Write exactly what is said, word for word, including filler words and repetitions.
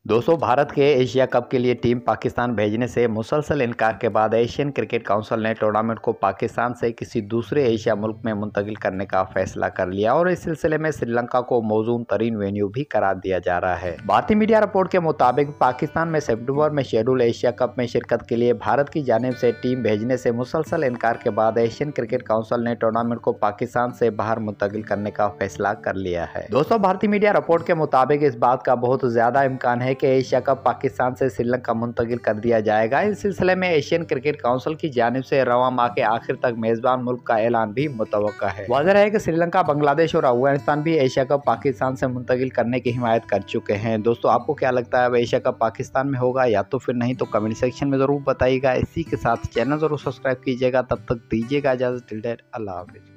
दोस्तों, भारत के Asia cup के लिए टीम पाकिस्तान भेजने से मुसलसल इनकार के बाद एशियन क्रिकेट काउंसिल ने टूर्नामेंट को पाकिस्तान से किसी दूसरे एशिया मुल्क में मुंतकिल करने का फैसला कर लिया और इस सिलसिले में श्रीलंका को मौजूद तरीन वेन्यू भी करार दिया जा रहा है। भारतीय मीडिया रिपोर्ट के मुताबिक पाकिस्तान में सितंबर में शेड्यूल एशिया कप में शिरकत के लिए भारत की जानिब से टीम भेजने से मुसलसल इनकार के बाद एशियन क्रिकेट काउंसिल ने टूर्नामेंट को पाकिस्तान से बाहर मुंतकिल करने का फैसला कर लिया है। दोस्तों, भारतीय मीडिया रिपोर्ट के मुताबिक इस बात का बहुत ज्यादा इम्कान है कि एशिया कप पाकिस्तान से श्रीलंका मुंतकिल कर दिया जाएगा। इस सिलसिले में एशियन क्रिकेट काउंसिल की जानिब से रवां माह के आखिर तक मेजबान मुल्क का ऐलान भी मुतवक्का है। वाज़ेह है कि श्रीलंका, बांग्लादेश और अफगानिस्तान भी एशिया कप पाकिस्तान से मुंतकिल करने की हिमायत कर चुके हैं। दोस्तों, आपको क्या लगता है, अब एशिया कप पाकिस्तान में होगा या तो फिर नहीं? तो कमेंट सेक्शन में जरूर बताइएगा। इसी के साथ चैनल जरूर सब्सक्राइब कीजिएगा। तब तक दीजिएगा इजाजत। टिल देन अल्लाह हाफिज।